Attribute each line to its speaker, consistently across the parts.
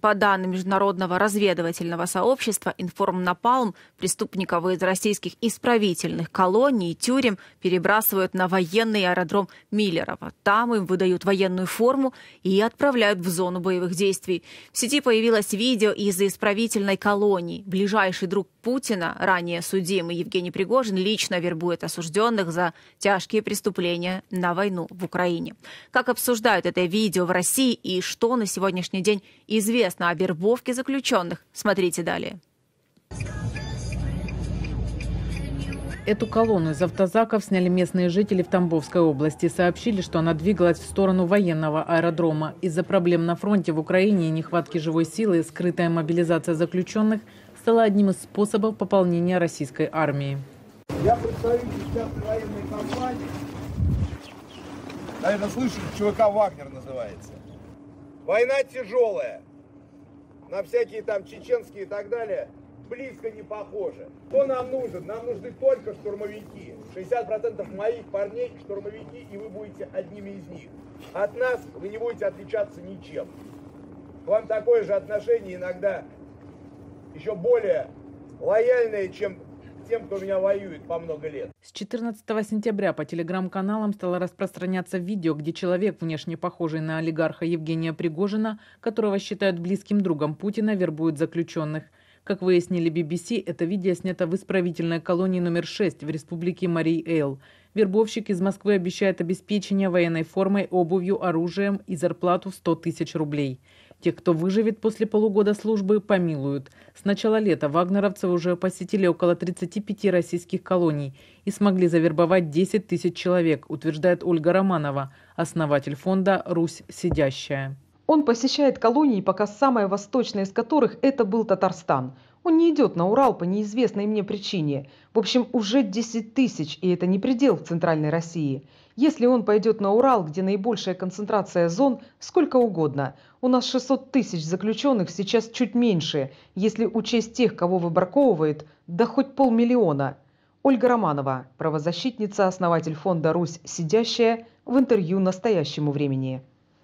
Speaker 1: По данным международного разведывательного сообщества «Информнапалм», преступников из российских исправительных колоний и тюрем перебрасывают на военный аэродром Миллерово. Там им выдают военную форму и отправляют в зону боевых действий. В сети появилось видео из исправительной колонии. Ближайший друг Путина, ранее судимый Евгений Пригожин, лично вербует осужденных за тяжкие преступления на войну в Украине. Как обсуждают это видео в России и что на сегодняшний день известно о вербовке заключенных, смотрите далее.
Speaker 2: Эту колонну из автозаков сняли местные жители в Тамбовской области. Сообщили, что она двигалась в сторону военного аэродрома. Из-за проблем на фронте в Украине и нехватки живой силы скрытая мобилизация заключенных стала одним из способов пополнения российской армии.
Speaker 3: Я представитель частной военной компании. Наверное, слышали, ЧВК «Вагнер» называется. Война тяжелая. На всякие там чеченские и так далее близко не похоже. Кто нам нужен? Нам нужны только штурмовики. 60% моих парней штурмовики, и вы будете одними из них. От нас вы не будете отличаться ничем. К вам такое же отношение, иногда еще более лояльное, чем тем, кто меня воюет по много лет.
Speaker 2: С 14 сентября по телеграм-каналам стало распространяться видео, где человек, внешне похожий на олигарха Евгения Пригожина, которого считают близким другом Путина, вербует заключенных. Как выяснили BBC, это видео снято в исправительной колонии номер 6 в республике Марий-Эл. Вербовщик из Москвы обещает обеспечение военной формой, обувью, оружием и зарплату в 100 тысяч рублей. Тех, кто выживет после полугода службы, помилуют. С начала лета вагнеровцы уже посетили около 35 российских колоний и смогли завербовать 10 тысяч человек, утверждает Ольга Романова, основатель фонда «Русь сидящая».
Speaker 4: Он посещает колонии, пока самая восточная из которых это был Татарстан. Он не идет на Урал по неизвестной мне причине. В общем, уже 10 тысяч, и это не предел в Центральной России. Если он пойдет на Урал, где наибольшая концентрация зон, сколько угодно. У нас 600 тысяч заключенных, сейчас чуть меньше. Если учесть тех, кого выбраковывает, да хоть 500 000. Ольга Романова, правозащитница, основатель фонда «Русь сидящая», в интервью «Настоящему времени».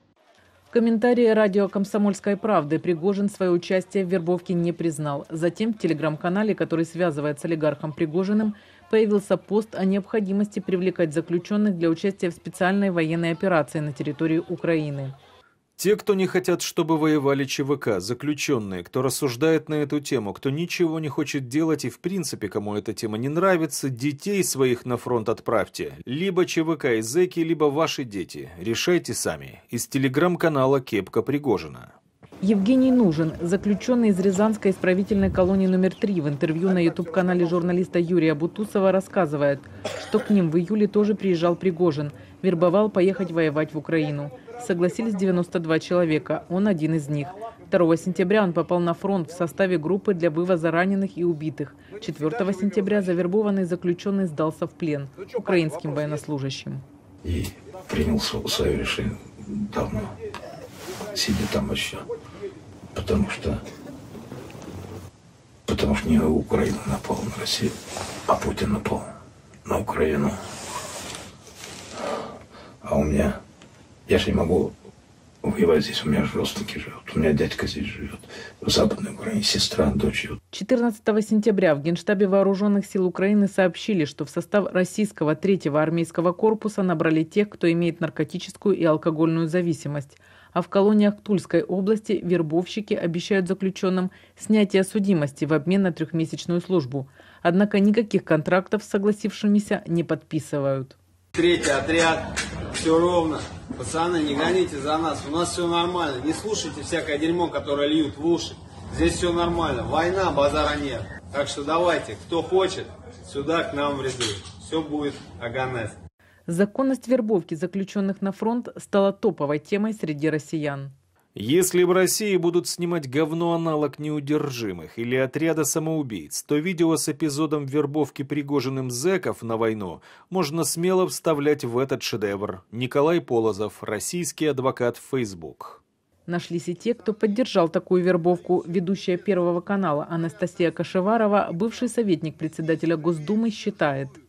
Speaker 2: В комментарии радио «Комсомольской правды» Пригожин свое участие в вербовке не признал. Затем в телеграм-канале, который связывает с олигархом Пригожиным, появился пост о необходимости привлекать заключенных для участия в специальной военной операции на территории Украины.
Speaker 5: Те, кто не хотят, чтобы воевали ЧВК, заключенные, кто рассуждает на эту тему, кто ничего не хочет делать и в принципе, кому эта тема не нравится, детей своих на фронт отправьте. Либо ЧВК и зэки, либо ваши дети. Решайте сами. Из телеграм-канала «Кепка Пригожина».
Speaker 2: Евгений Нужен, заключенный из Рязанской исправительной колонии номер 3, в интервью на YouTube-канале журналиста Юрия Бутусова рассказывает, что к ним в июле тоже приезжал Пригожин, вербовал поехать воевать в Украину. Согласились 92 человека, он один из них. 2 сентября он попал на фронт в составе группы для вывоза раненых и убитых. 4 сентября завербованный заключенный сдался в плен украинским военнослужащим.
Speaker 6: И принял свое решение давно, сидя там еще. Потому что не Украина напала на Россию, а Путин напал на Украину. А у меня, я же не могу воевать здесь, у меня же родственники живут, у меня дядька здесь живет, в Западной Украине, сестра, дочь живет.
Speaker 2: 14 сентября в Генштабе Вооруженных сил Украины сообщили, что в состав российского 3-го армейского корпуса набрали тех, кто имеет наркотическую и алкогольную зависимость. А в колониях Тульской области вербовщики обещают заключенным снятие судимости в обмен на 3-месячную службу. Однако никаких контрактов с согласившимися не подписывают.
Speaker 7: 3-й отряд, все ровно. Пацаны, не гоните за нас, у нас все нормально. Не слушайте всякое дерьмо, которое льют в уши. Здесь все нормально. Война, базара нет. Так что давайте, кто хочет, сюда к нам в ряды. Все будет аганес.
Speaker 2: Законность вербовки заключенных на фронт стала топовой темой среди россиян.
Speaker 5: Если в России будут снимать говно-аналог «Неудержимых» или «Отряда самоубийц», то видео с эпизодом вербовки Пригожиным зэков на войну можно смело вставлять в этот шедевр. Николай Полозов, российский адвокат в Facebook.
Speaker 2: Нашлись и те, кто поддержал такую вербовку. Ведущая Первого канала Анастасия Кашеварова, бывший советник председателя Госдумы, считает: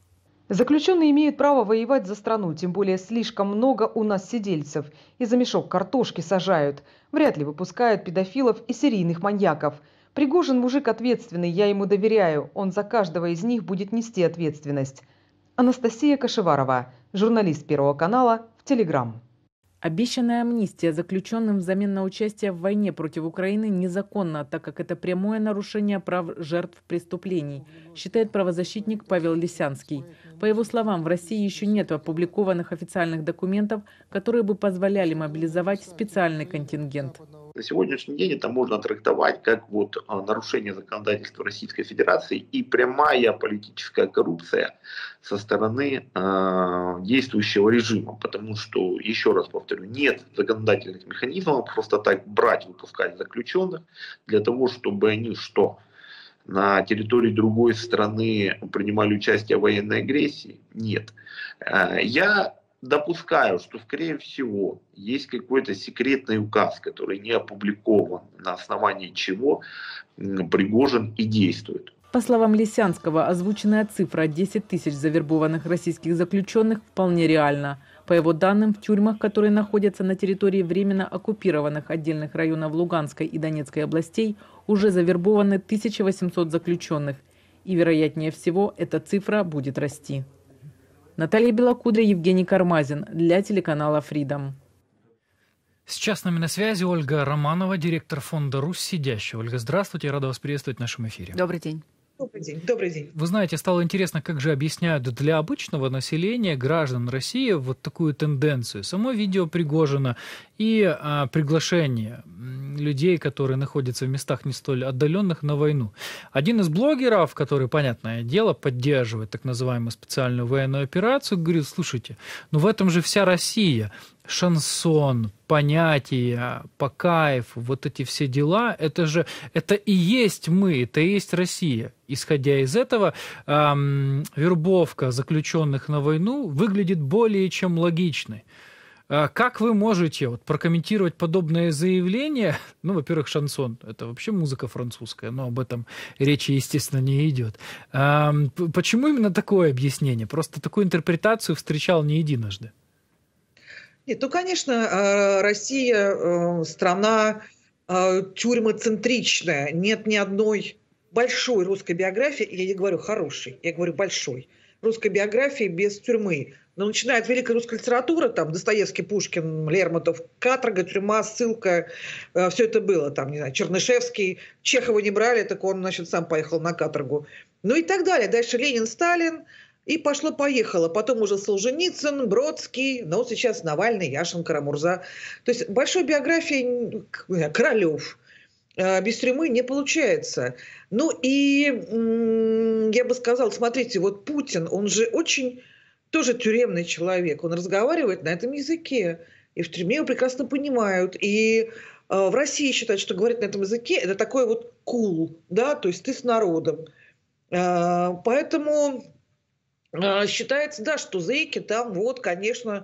Speaker 4: Заключенные имеют право воевать за страну, тем более слишком много у нас сидельцев. И за мешок картошки сажают. Вряд ли выпускают педофилов и серийных маньяков. Пригожин мужик ответственный, я ему доверяю. Он за каждого из них будет нести ответственность. Анастасия Кашеварова, журналист Первого канала, в Телеграм.
Speaker 2: Обещанная амнистия заключенным взамен на участие в войне против Украины незаконна, так как это прямое нарушение прав жертв преступлений, считает правозащитник Павел Лисянский. По его словам, в России еще нет опубликованных официальных документов, которые бы позволяли мобилизовать специальный контингент.
Speaker 8: На сегодняшний день это можно трактовать как нарушение законодательства Российской Федерации и прямая политическая коррупция со стороны действующего режима. Потому что, еще раз повторю, нет законодательных механизмов просто так брать, выпускать заключенных для того, чтобы они на территории другой страны принимали участие в военной агрессии? Нет. Я допускаю, что, скорее всего, есть какой-то секретный указ, который не опубликован, на основании чего Пригожин и действует.
Speaker 2: По словам Лисянского, озвученная цифра 10 тысяч завербованных российских заключенных вполне реальна. По его данным, в тюрьмах, которые находятся на территории временно оккупированных отдельных районов Луганской и Донецкой областей, уже завербованы 1800 заключенных. И, вероятнее всего, эта цифра будет расти. Наталья Белокудря, Евгений Кармазин для телеканала Freedom.
Speaker 9: Сейчас с нами на связи Ольга Романова, директор фонда «Русь сидящая». Ольга, здравствуйте, я рада вас приветствовать в нашем эфире.
Speaker 1: Добрый день.
Speaker 10: Добрый день. Добрый день.
Speaker 9: Вы знаете, стало интересно, как же объясняют для обычного населения, граждан России, вот такую тенденцию. Само видео Пригожина и приглашение людей, которые находятся в местах не столь отдаленных, на войну. Один из блогеров, который, понятное дело, поддерживает так называемую специальную военную операцию, говорит: слушайте, в этом же вся Россия. Шансон, понятия, по кайфу, вот эти все дела, это и есть мы, это и есть Россия. Исходя из этого, вербовка заключенных на войну выглядит более чем логичной. Как вы можете прокомментировать подобное заявление? Во-первых, шансон – это вообще музыка французская, но об этом речи, естественно, не идет. Почему именно такое объяснение? Просто такую интерпретацию встречал не единожды.
Speaker 10: Нет, конечно, Россия страна тюрьмоцентричная. Нет ни одной большой русской биографии, я не говорю хорошей, я говорю большой, русской биографии без тюрьмы. Но начиная от великой русской литературы, там Достоевский, Пушкин, Лермонтов, каторга, тюрьма, ссылка, все это было. Там, не знаю, Чернышевский, Чехова не брали, так он, сам поехал на каторгу. И так далее. Дальше Ленин, Сталин. И пошло-поехало. Потом уже Солженицын, Бродский, сейчас Навальный, Яшин, Карамурза. То есть большой биографии Королев без тюрьмы не получается. И я бы сказала, смотрите, Путин, он же очень тоже тюремный человек. Он разговаривает на этом языке. И в тюрьме его прекрасно понимают. И в России считают, что говорить на этом языке – это такой cool, да, то есть ты с народом. Поэтому считается, да, что зэки там, конечно,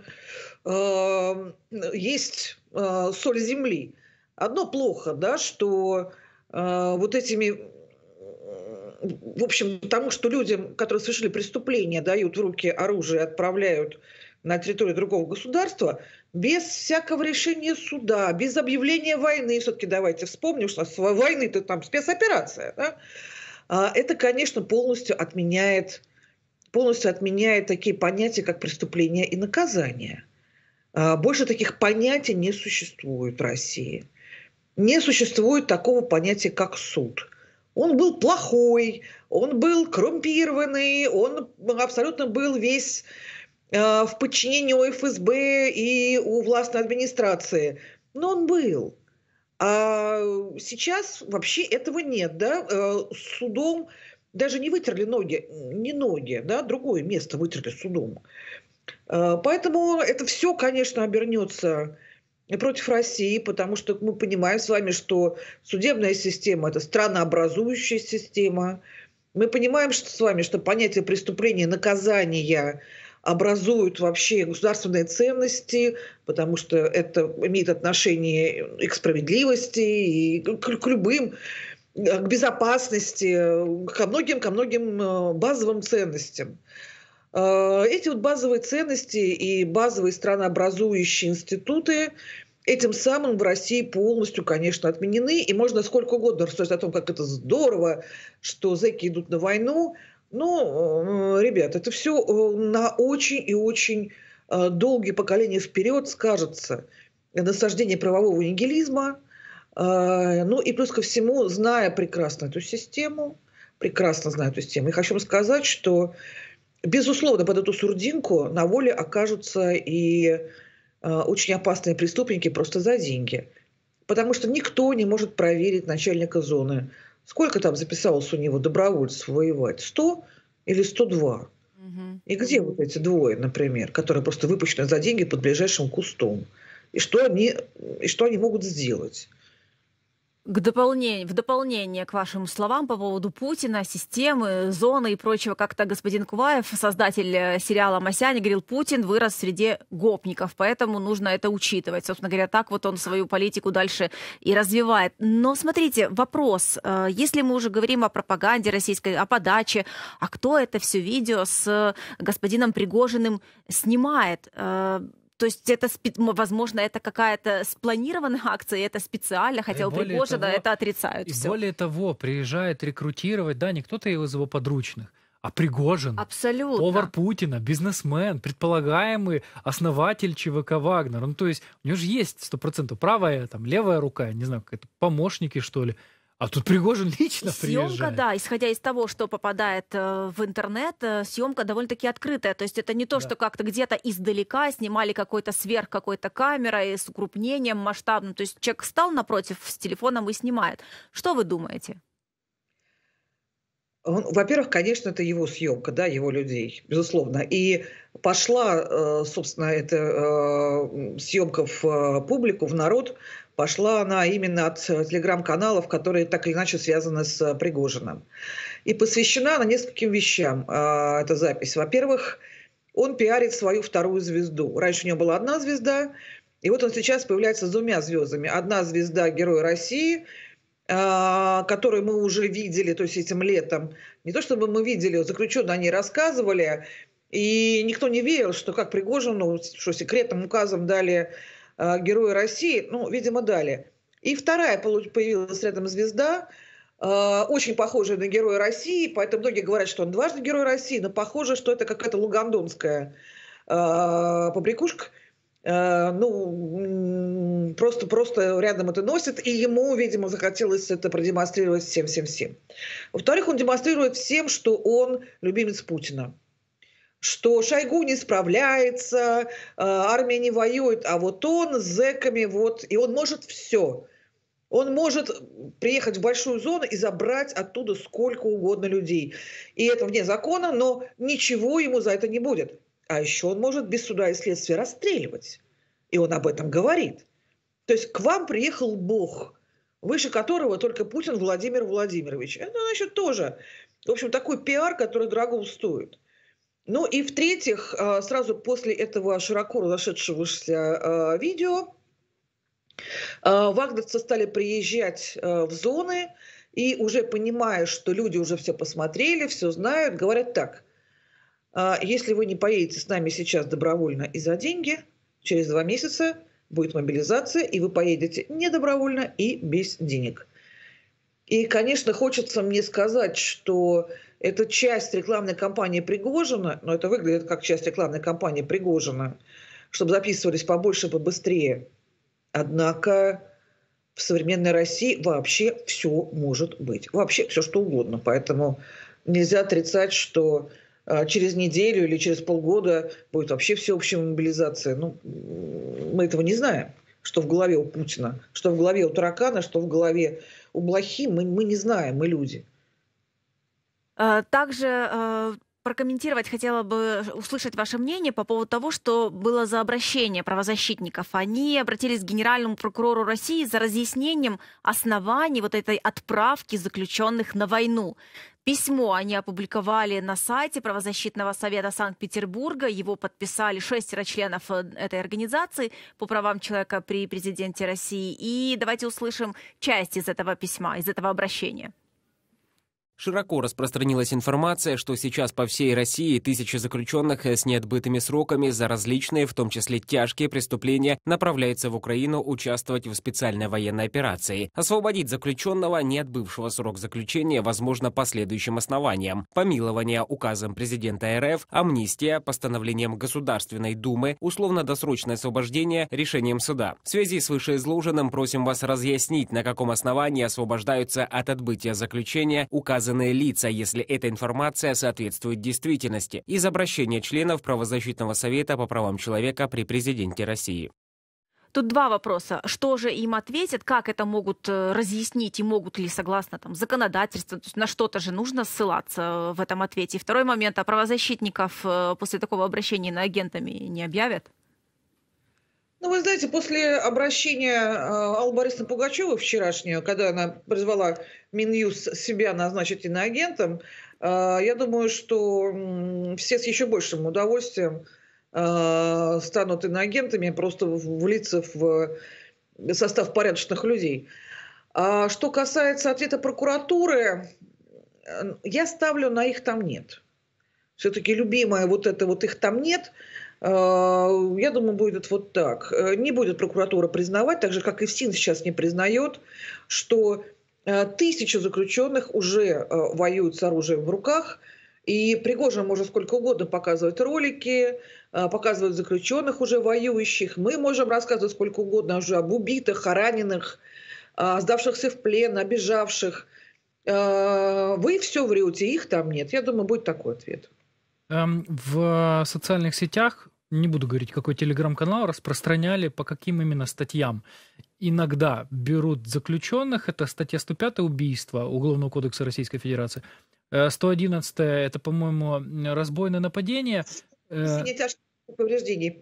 Speaker 10: есть соль земли. Одно плохо, да, что этими, в общем, потому что людям, которые совершили преступление, дают в руки оружие, отправляют на территорию другого государства без всякого решения суда, без объявления войны. Все-таки давайте вспомним, что войны-то там спецоперация, да? Это, конечно, полностью отменяет такие понятия, как преступление и наказание. Больше таких понятий не существует в России. Не существует такого понятия, как суд. Он был плохой, он был коррумпированный, он абсолютно был весь в подчинении у ФСБ и у властной администрации. Но он был. А сейчас вообще этого нет. Да? Судом даже не вытерли ноги, да, другое место вытерли судом. Поэтому это все, конечно, обернется против России, потому что мы понимаем с вами, что судебная система – это странообразующая система. Мы понимаем с вами, что понятие преступления и наказания образуют вообще государственные ценности, потому что это имеет отношение и к справедливости, и к любым, к безопасности, ко многим базовым ценностям. Эти вот базовые ценности и базовые странообразующие институты этим самым в России полностью, конечно, отменены. И можно сколько угодно рассуждать о том, как это здорово, что зэки идут на войну. Но, ребят, это все на очень и очень долгие поколения вперед скажется. Насаждение правового нигилизма. Ну и плюс ко всему, зная прекрасно эту систему, я хочу вам сказать, что, безусловно, под эту сурдинку на воле окажутся и очень опасные преступники просто за деньги. Потому что никто не может проверить начальника зоны. Сколько там записалось у него добровольцев воевать? 100 или 102? И где вот эти двое, например, которые просто выпущены за деньги под ближайшим кустом? И что они могут сделать?
Speaker 1: В дополнение к вашим словам по поводу Путина, системы, зоны и прочего, как-то господин Куваев, создатель сериала «Масяня», говорил, Путин вырос в среде гопников, поэтому нужно это учитывать. Собственно говоря, так вот он свою политику дальше и развивает. Но смотрите, вопрос, если мы уже говорим о пропаганде российской, о подаче, а кто это все видео с господином Пригожиным снимает? То есть это, возможно, это какая-то спланированная акция, это специально, хотя у Пригожина это отрицают.
Speaker 9: И
Speaker 1: все.
Speaker 9: более того, приезжает рекрутировать, да, не кто-то из его подручных, а Пригожин.
Speaker 1: Абсолютно.
Speaker 9: Повар Путина, бизнесмен, предполагаемый основатель ЧВК «Вагнер». Ну, то есть у него же есть 100% правая, там, левая рука, не знаю, какие-то помощники, что ли. А тут Пригожин лично приезжает.
Speaker 1: Съемка, да, исходя из того, что попадает в интернет, съемка довольно-таки открытая. То есть это не то, что как-то где-то издалека снимали какой-то камерой с укрупнением масштабным. То есть человек встал напротив с телефоном и снимает. Что вы думаете?
Speaker 10: Во-первых, конечно, это его съемка, да, его людей, безусловно. И пошла, собственно, эта съемка в публику, в народ, пошла она именно от телеграм-каналов, которые так или иначе связаны с Пригожиным. И посвящена она нескольким вещам, эта запись. Во-первых, он пиарит свою вторую звезду. Раньше у него была одна звезда, и вот он сейчас появляется с двумя звездами. Одна звезда — Герой России, которую мы уже видели, то есть этим летом. Не то чтобы мы видели, заключенные о ней рассказывали, и никто не верил, что как Пригожину, что секретным указом дали Героя России, ну, видимо, дали. И вторая появилась рядом звезда, очень похожая на Героя России, поэтому многие говорят, что он дважды Герой России, но похоже, что это какая-то лугандонская побрякушка. Ну, просто рядом это носит, и ему, видимо, захотелось это продемонстрировать всем. Во-вторых, он демонстрирует всем, что он любимец Путина. Что Шойгу не справляется, армия не воюет, а вот он с зэками, вот, и он может все. Он может приехать в большую зону и забрать оттуда сколько угодно людей. И это вне закона, но ничего ему за это не будет. А еще он может без суда и следствия расстреливать. И он об этом говорит. То есть к вам приехал Бог, выше которого только Путин Владимир Владимирович. Это, значит, тоже, в общем, такой пиар, который дорого стоит. Ну и в-третьих, сразу после этого широко разошедшегося видео, вагнерцы стали приезжать в зоны и уже понимая, что люди уже все посмотрели, все знают, говорят так: если вы не поедете с нами сейчас добровольно и за деньги, через 2 месяца будет мобилизация, и вы поедете не добровольно и без денег. И, конечно, хочется мне сказать, что это часть рекламной кампании Пригожина, но это выглядит как часть рекламной кампании Пригожина, чтобы записывались побольше, побыстрее. Однако в современной России вообще все может быть. Вообще все что угодно. Поэтому нельзя отрицать, что через неделю или через полгода будет вообще всеобщая мобилизация. Ну, мы этого не знаем, что в голове у Путина, что в голове у таракана, что в голове у блохи. Мы не знаем, мы люди.
Speaker 1: Также прокомментировать хотела бы, услышать ваше мнение по поводу того, что было за обращение правозащитников. Они обратились к генеральному прокурору России за разъяснением оснований вот этой отправки заключенных на войну. Письмо они опубликовали на сайте правозащитного совета Санкт-Петербурга. Его подписали 6 членов этой организации по правам человека при президенте России. И давайте услышим часть из этого письма, из этого обращения.
Speaker 11: Широко распространилась информация, что сейчас по всей России тысячи заключенных с неотбытыми сроками за различные, в том числе тяжкие преступления, направляются в Украину участвовать в специальной военной операции. Освободить заключенного, не отбывшего срок заключения, возможно по следующим основаниям: помилование указом президента РФ, амнистия постановлением Государственной Думы, условно-досрочное освобождение решением суда. В связи с вышеизложенным просим вас разъяснить, на каком основании освобождаются от отбытия заключения указанные лица, если эта информация соответствует действительности, из обращения членов Правозащитного совета по правам человека при президенте России.
Speaker 1: Тут два вопроса. Что же им ответят, как это могут разъяснить и могут ли, согласно законодательству, то есть на что-то же нужно ссылаться в этом ответе. И второй момент, а правозащитников после такого обращения иноагентами не объявят?
Speaker 10: Ну, вы знаете, после обращения Аллы Борисовны Пугачевой вчерашнего, когда она призвала Минюст себя назначить иноагентом, я думаю, что все с еще большим удовольствием станут иноагентами, просто влиться в состав порядочных людей. А что касается ответа прокуратуры, я ставлю на их там нет. Все-таки любимое вот это вот их там нет. Я думаю, будет вот так. Не будет прокуратура признавать, так же, как и ФСИН сейчас не признает, что тысячи заключенных уже воюют с оружием в руках, и Пригожин может сколько угодно показывать ролики, показывать заключенных уже воюющих. Мы можем рассказывать сколько угодно уже об убитых, о раненых, о сдавшихся в плен, о бежавших. Вы все врете, их там нет. Я думаю, будет такой ответ.
Speaker 9: В социальных сетях, не буду говорить, какой телеграм-канал, распространяли, по каким именно статьям иногда берут заключенных. Это статья 105 «Убийство» Уголовного кодекса Российской Федерации. 111 это, по-моему, разбойное нападение.
Speaker 10: Тяжких повреждений.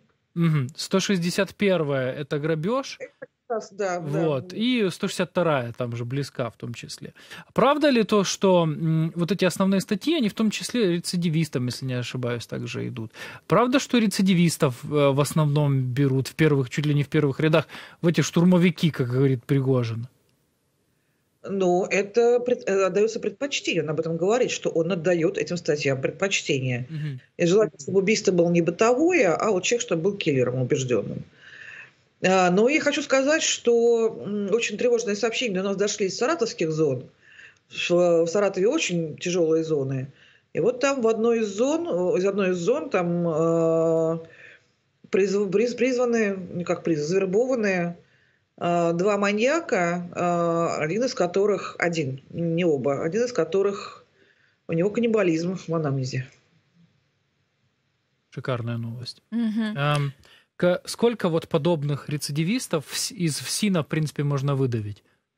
Speaker 9: 161 это грабеж.
Speaker 10: Да,
Speaker 9: вот.
Speaker 10: Да.
Speaker 9: И 162 там же близка в том числе. Правда ли то, что вот эти основные статьи, они в том числе рецидивистам, если не ошибаюсь, также идут? Правда, что рецидивистов в основном берут в первых, чуть ли не в первых рядах, в эти штурмовики, как говорит Пригожин?
Speaker 10: Ну, это отдается предпочтение, он об этом говорит, что он отдает этим статьям предпочтение. И желательно, чтобы убийство было не бытовое, а вот человек, чтобы был киллером убежденным. Но я хочу сказать, что очень тревожные сообщения до нас дошли из саратовских зон. В Саратове очень тяжелые зоны. И вот там в одной из зон там завербованные два маньяка, один из которых, не оба, один из которых у него каннибализм в анамнезе.
Speaker 9: Шикарная новость. Сколько вот подобных рецидивистов из ФСИНа, в принципе, можно выдавить?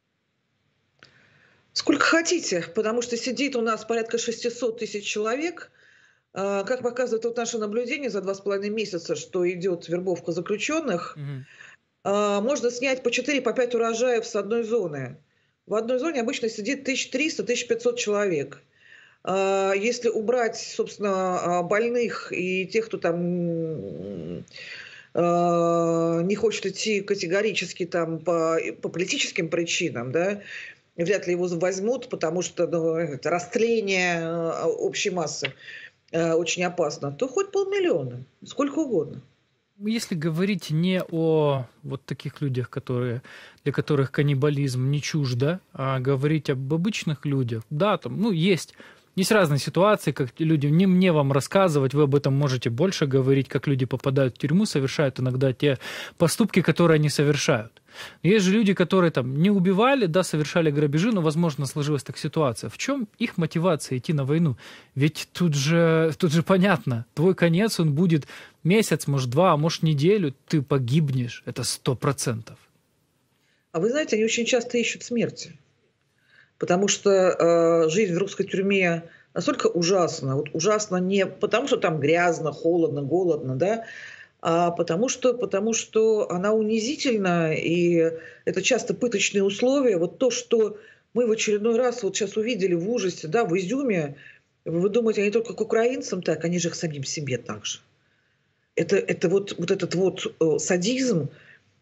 Speaker 10: Сколько хотите, потому что сидит у нас порядка 600 тысяч человек. Как показывает вот наше наблюдение за 2,5 месяца, что идет вербовка заключенных, можно снять по 4-5 урожаев с одной зоны. В одной зоне обычно сидит 1300-1500 человек. Если убрать, собственно, больных и тех, кто там не хочет идти категорически там по политическим причинам, да, вряд ли его возьмут, потому что это растление общей массы очень опасно, то хоть 500 000, сколько угодно.
Speaker 9: Если говорить не о вот таких людях, для которых каннибализм не чуждо, а говорить об обычных людях, да, там, есть разные ситуации, как люди, не мне вам рассказывать, вы об этом можете больше говорить, как люди попадают в тюрьму, совершают иногда те поступки, которые они совершают. Есть же люди, которые там не убивали, да, совершали грабежи, но, возможно, сложилась так ситуация. В чем их мотивация идти на войну? Ведь тут же понятно, твой конец, он будет месяц, может, 2, может, неделю, ты погибнешь, это 100%.
Speaker 10: А вы знаете, они очень часто ищут смерти. Потому что жизнь в русской тюрьме настолько ужасна. Вот ужасно не потому, что там грязно, холодно, голодно, да, а потому что она унизительна, и это часто пыточные условия. Вот то, что мы в очередной раз вот сейчас увидели в ужасе, да, в Изюме, вы думаете, они только к украинцам так, они же к самим себе так же. Это вот этот вот садизм,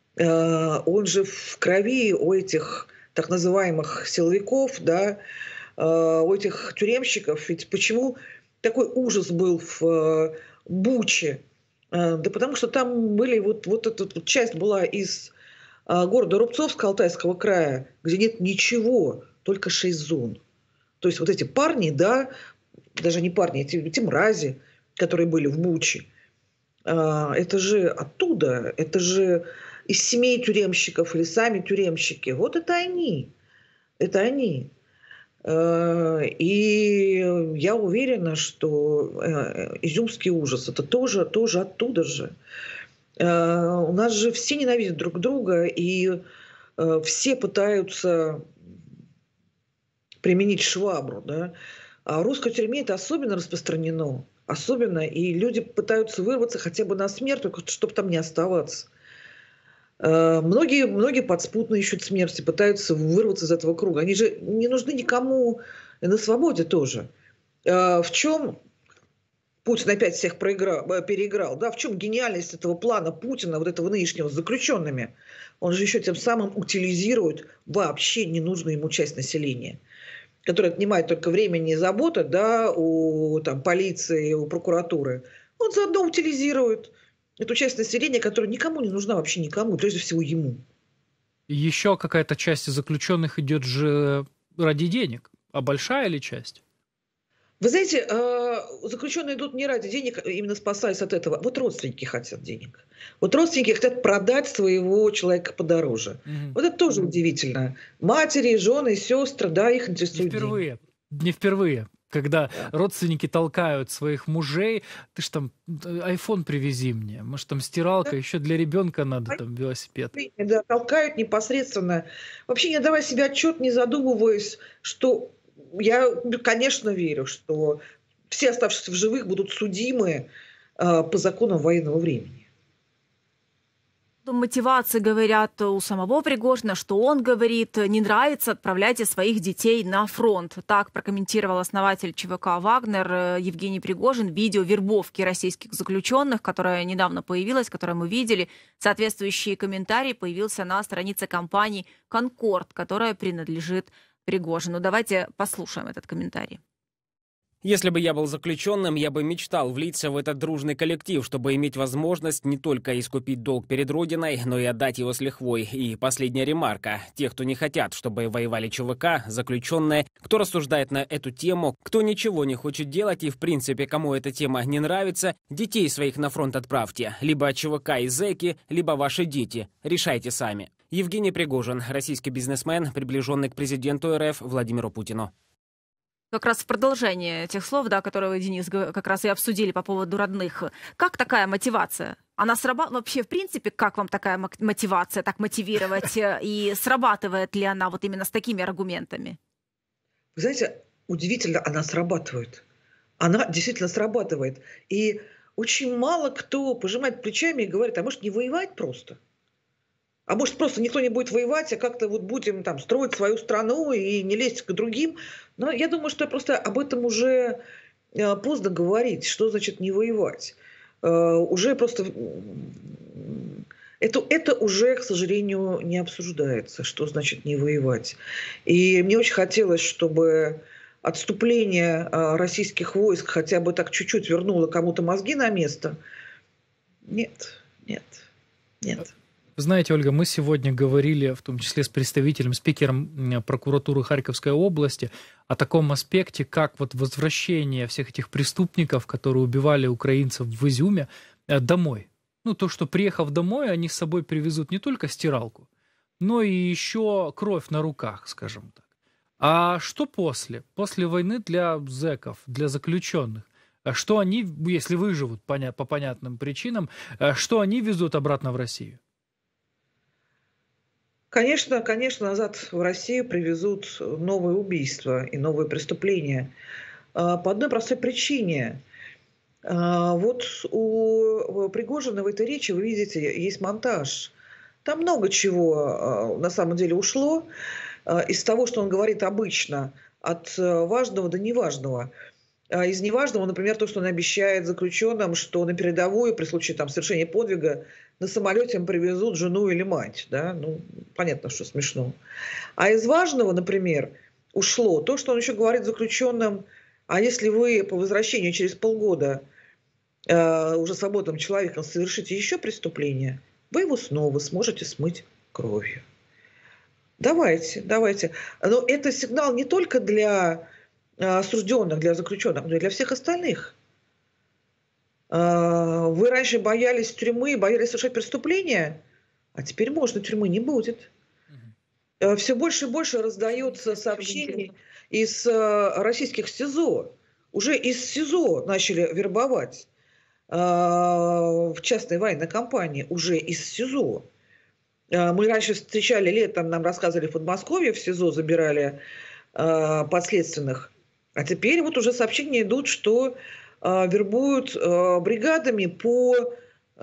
Speaker 10: он же в крови у этих так называемых силовиков, да, у этих тюремщиков. Ведь почему такой ужас был в Буче? Да потому что там были вот эта вот часть была из города Рубцовска Алтайского края, где нет ничего, только 6 зон. То есть вот эти парни, да, даже не парни, эти мрази, которые были в Буче, это же оттуда, это же из семей тюремщиков или сами тюремщики. Вот это они. Это они. И я уверена, что изюмский ужас это тоже оттуда же. У нас же все ненавидят друг друга, и все пытаются применить швабру. Да? А в русской тюрьме это особенно распространено. Особенно. И люди пытаются вырваться хотя бы на смерть, только чтобы там не оставаться. Многие подспутно ищут смерти, пытаются вырваться из этого круга. Они же не нужны никому на свободе тоже. В чем Путин опять всех переиграл? Да? В чем гениальность этого плана Путина, вот этого нынешнего, с заключенными? Он же еще тем самым утилизирует вообще ненужную ему часть населения, которая отнимает только времени и заботы, да, у полиции, у прокуратуры. Он заодно утилизирует эту часть населения, которая никому не нужна, вообще никому, прежде всего ему.
Speaker 9: Еще какая-то часть заключенных идет же ради денег. А большая ли часть?
Speaker 10: Вы знаете, заключенные идут не ради денег, именно спасаясь от этого. Вот родственники хотят денег. Вот родственники хотят продать своего человека подороже. Вот это тоже удивительно. Матери, жены, сестры, да, их интересует деньги.
Speaker 9: Не впервые. Когда родственники толкают своих мужей, ты ж там айфон привези мне, может там стиралка, еще для ребенка надо там велосипед.
Speaker 10: Да, толкают непосредственно. Вообще не давая себе отчет, не задумываясь, что я, конечно, верю, что все оставшиеся в живых будут судимы по законам военного времени.
Speaker 1: Мотивации, говорят, у самого Пригожина, что он говорит, не нравится, отправляйте своих детей на фронт. Так прокомментировал основатель ЧВК «Вагнер» Евгений Пригожин видео вербовки российских заключенных, которое недавно появилось, которое мы видели. Соответствующий комментарий появился на странице компании «Конкорд», которая принадлежит Пригожину. Давайте послушаем этот комментарий.
Speaker 11: Если бы я был заключенным, я бы мечтал влиться в этот дружный коллектив, чтобы иметь возможность не только искупить долг перед Родиной, но и отдать его с лихвой. И последняя ремарка. Те, кто не хотят, чтобы воевали ЧВК, заключенные, кто рассуждает на эту тему, кто ничего не хочет делать и, в принципе, кому эта тема не нравится, детей своих на фронт отправьте. Либо ЧВК и зэки, либо ваши дети. Решайте сами. Евгений Пригожин, российский бизнесмен, приближенный к президенту РФ Владимиру Путину.
Speaker 1: Как раз в продолжение тех слов, да, которые вы, Денис, как раз и обсудили по поводу родных. Как такая мотивация? Она срабатывает вообще, в принципе, как вам такая мотивация, так мотивировать? И срабатывает ли она вот именно с такими аргументами?
Speaker 10: Вы знаете, удивительно, она срабатывает. Она действительно срабатывает. И очень мало кто пожимает плечами и говорит, а может не воевать просто? А может, просто никто не будет воевать, а как-то вот будем там строить свою страну и не лезть к другим. Но я думаю, что просто об этом уже поздно говорить, что значит не воевать. Уже просто... Это уже, к сожалению, не обсуждается, что значит не воевать. И мне очень хотелось, чтобы отступление российских войск хотя бы так чуть-чуть вернуло кому-то мозги на место. Нет.
Speaker 9: Вы знаете, Ольга, мы сегодня говорили, в том числе с представителем, спикером прокуратуры Харьковской области, о таком аспекте, как вот возвращение всех этих преступников, которые убивали украинцев в Изюме, домой. Ну, то, что приехав домой, они с собой привезут не только стиралку, но и еще кровь на руках, скажем так. А что после? После войны для зэков, для заключенных? Что они, если выживут по понятным причинам, что они везут обратно в Россию?
Speaker 10: Конечно, назад в Россию привезут новые убийства и новые преступления. По одной простой причине. Вот у Пригожина в этой речи, вы видите, есть монтаж. Там много чего на самом деле ушло из того, что он говорит обычно, от важного до неважного. Из неважного, например, то, что он обещает заключенным, что на передовую при случае там, совершения подвига на самолете им привезут жену или мать. Да? Ну, понятно, что смешно. А из важного, например, ушло. То, что он еще говорит заключенным, а если вы по возвращению через полгода уже свободным человеком совершите еще преступление, вы его снова сможете смыть кровью. Давайте. Но это сигнал не только для осужденных, для заключенных, но и для всех остальных. Вы раньше боялись тюрьмы, боялись совершать преступления, а теперь можно, тюрьмы не будет. Все больше и больше раздается сообщений из российских СИЗО. Уже из СИЗО начали вербовать в частной военной компании, уже из СИЗО. Мы раньше встречали летом, нам рассказывали, в Подмосковье в СИЗО забирали подследственных. А теперь вот уже сообщения идут, что вербуют бригадами по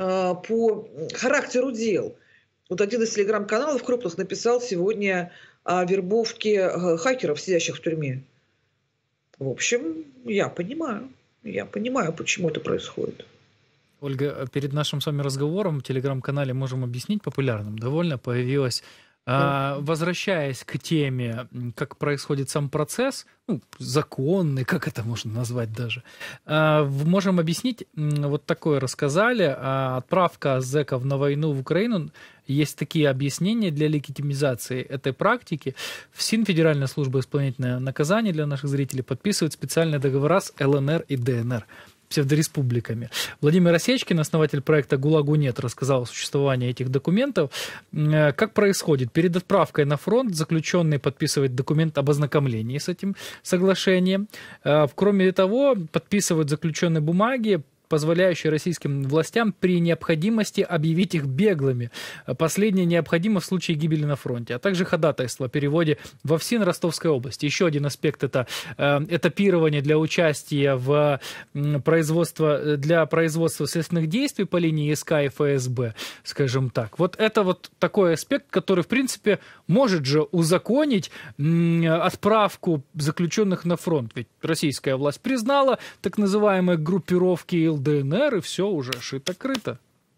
Speaker 10: характеру дел. Вот один из телеграм-каналов крупных написал сегодня о вербовке хакеров, сидящих в тюрьме. В общем, я понимаю, почему это происходит.
Speaker 9: Ольга, перед нашим с вами разговором в телеграм-канале «Можем объяснить», популярным довольно, появилась, возвращаясь к теме, как происходит сам процесс, законный, как это можно назвать даже, «Можем объяснить», вот такое рассказали, отправка зэков на войну в Украину, есть такие объяснения для легитимизации этой практики. ФСИН, Федеральная служба исполнительного наказания, для наших зрителей, подписывает специальные договора с ЛНР и ДНР, псевдореспубликами. Владимир Осечкин, основатель проекта «ГУЛАГу нет», рассказал о существовании этих документов. Как происходит? Перед отправкой на фронт заключенный подписывает документ об ознакомлении с этим соглашением. Кроме того, подписывают заключенные бумаги, позволяющие российским властям при необходимости объявить их беглыми. Последнее необходимо в случае гибели на фронте, а также ходатайство о переводе во ФСИН Ростовской области. Еще один аспект – это этапирование для участия в производство следственных действий по линии СК и ФСБ, скажем так. Вот это вот такой аспект, который, в принципе, может же узаконить отправку заключенных на фронт. Ведь российская власть признала так называемые группировки ЛДНР, и все уже шито-крыто.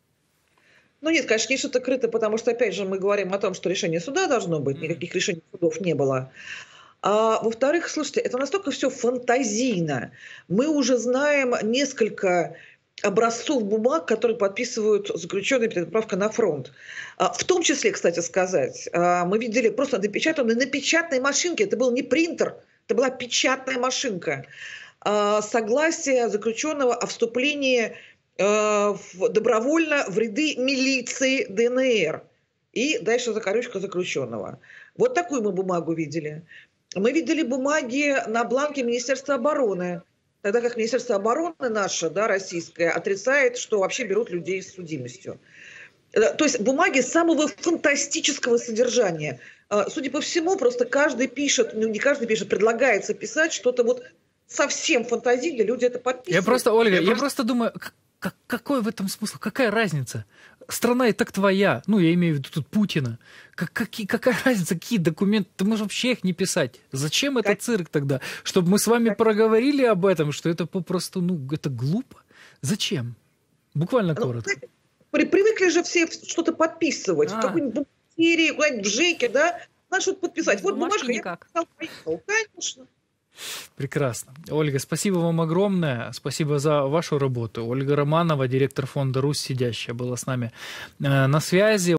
Speaker 10: Ну нет, конечно, не шито-крыто, потому что, опять же, мы говорим о том, что решение суда должно быть, никаких решений судов не было. А во-вторых, слушайте, это настолько все фантазийно. Мы уже знаем несколько образцов бумаг, которые подписывают заключенные перед отправкой на фронт. В том числе, кстати сказать, мы видели просто напечатанные на печатной машинке. Это был не принтер, это была печатная машинка. Согласие заключенного о вступлении добровольно в ряды милиции ДНР. И дальше закорючка заключенного. Вот такую мы бумагу видели. Мы видели бумаги на бланке Министерства обороны. Тогда как Министерство обороны наше, да, российское, отрицает, что вообще берут людей с судимостью. То есть бумаги самого фантастического содержания. Судя по всему, просто каждый пишет, не каждый пишет, предлагается писать что-то вот совсем фантазийно, люди это подписывают.
Speaker 9: Ольга, я просто думаю, какой в этом смысл? Какая разница? Страна и так твоя. Ну, я имею в виду тут Путина. Какая разница, какие документы? Ты можешь вообще их не писать. Зачем это цирк тогда? Чтобы мы с вами проговорили об этом, что это попросту, это глупо. Зачем? Буквально коротко.
Speaker 10: Привыкли же все что-то подписывать. В какой-нибудь бухгалтерии, куда-нибудь в ЖЭКе, да? Надо что-то подписать. Вот бумажка, я поехал. Конечно.
Speaker 9: Прекрасно. Ольга, спасибо вам огромное. Спасибо за вашу работу. Ольга Романова, директор фонда «Русь сидящая», была с нами на связи.